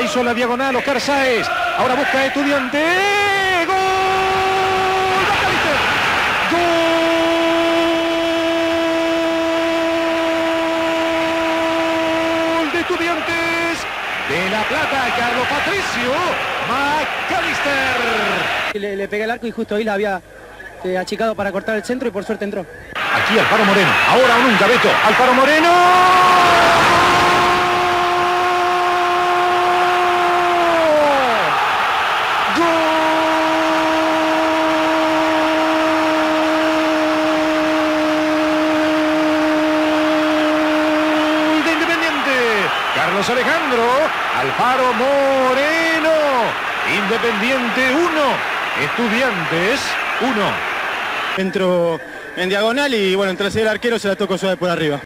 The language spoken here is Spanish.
hizo la diagonal Oscar Sáez. Ahora busca Estudiante. ¡Gol! ¡Gol de Estudiantes de La Plata! Carlos Patricio McAllister. Le pegué al arco y justo ahí la había achicado para cortar el centro y por suerte entró. Aquí Alfaro Moreno. Ahora o nunca, Beto. Alfaro Moreno. Carlos Alejandro, Alfaro Moreno, Independiente 1, Estudiantes 1. Entró en diagonal y bueno, entre el arquero se la tocó suave por arriba.